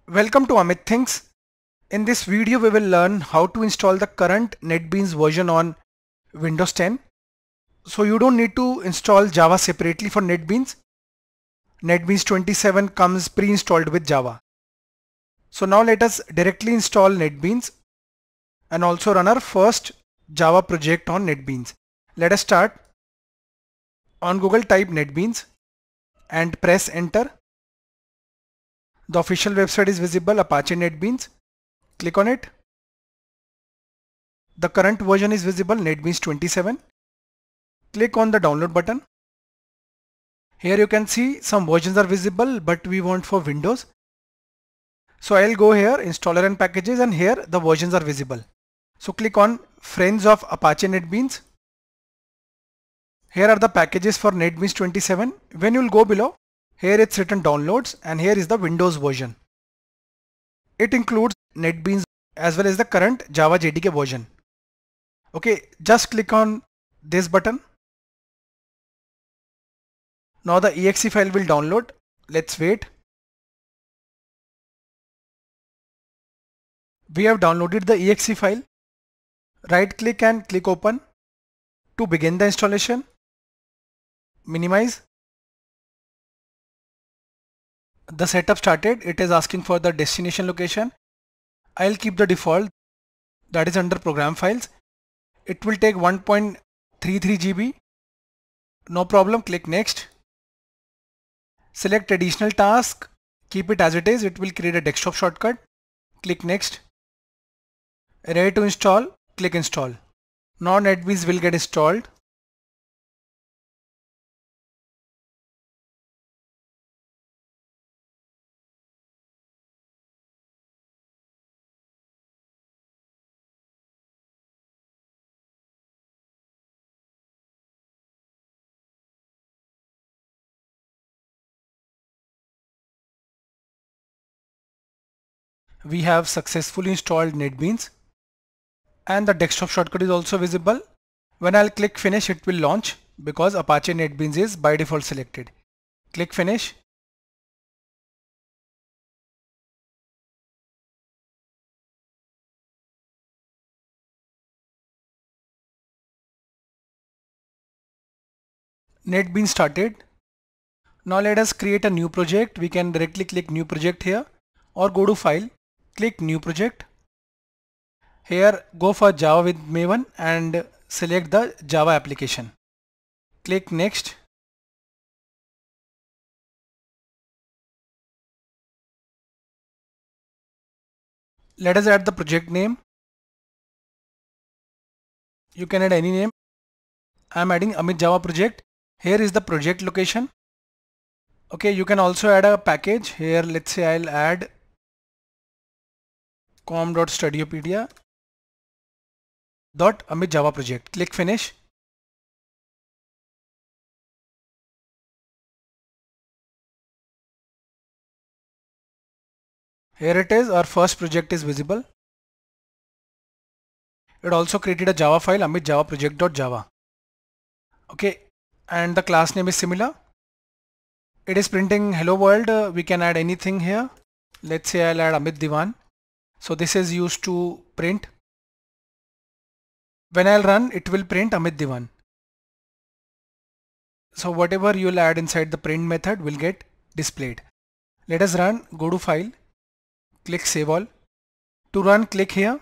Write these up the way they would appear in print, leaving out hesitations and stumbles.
Welcome to Amit Thinks. In this video we will learn how to install the current NetBeans version on Windows 10. So you don't need to install Java separately for NetBeans. NetBeans 27 comes pre-installed with Java. So now let us directly install NetBeans and also run our first Java project on NetBeans. Let us start. On Google type NetBeans and press enter. The official website is visible, Apache NetBeans. Click on it. The current version is visible, NetBeans 27. Click on the download button. Here you can see some versions are visible, but we want for Windows. So I'll go here, installer and packages, and here the versions are visible. So click on Friends of Apache NetBeans. Here are the packages for NetBeans 27. When you'll go below, here it's written downloads and here is the Windows version. It includes NetBeans as well as the current Java JDK version. Okay, just click on this button. Now the exe file will download. Let's wait. We have downloaded the exe file. Right click and click open to begin the installation. Minimize. The setup started. It is asking for the destination location. I'll keep the default, that is under program files. It will take 1.33 GB. No problem. Click next. Select additional task. Keep it as it is. It will create a desktop shortcut. Click next. Ready to install. Click install. Now NetBeans will get installed. We have successfully installed NetBeans and the desktop shortcut is also visible. When I'll click finish, it will launch because Apache NetBeans is by default selected. Click finish. NetBeans started. Now let us create a new project. We can directly click new project here or go to file, click new project. Here go for Java with Maven and select the Java application. Click next. Let us add the project name. You can add any name. I am adding Amit Java project. Here is the project location. Okay, you can also add a package. Here let's say I'll add com.studiopedia.amit Java project. Click finish. Here it is, our first project is visible. It also created a Java file, Amit Java project.java. Okay, and the class name is similar. It is printing hello world. We can add anything here. Let's say I'll add Amit Diwan. So this is used to print. When I'll run, it will print Amit Diwan. So whatever you'll add inside the print method will get displayed. Let us run. Go to file. Click save all. To run, click here.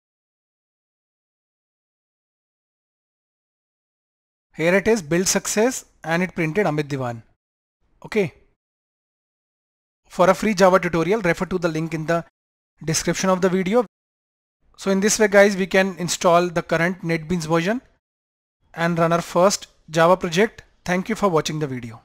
Here it is, build success, and it printed Amit Diwan. Okay. For a free Java tutorial, refer to the link in the description of the video. So in this way guys, we can install the current NetBeans version and run our first Java project. Thank you for watching the video.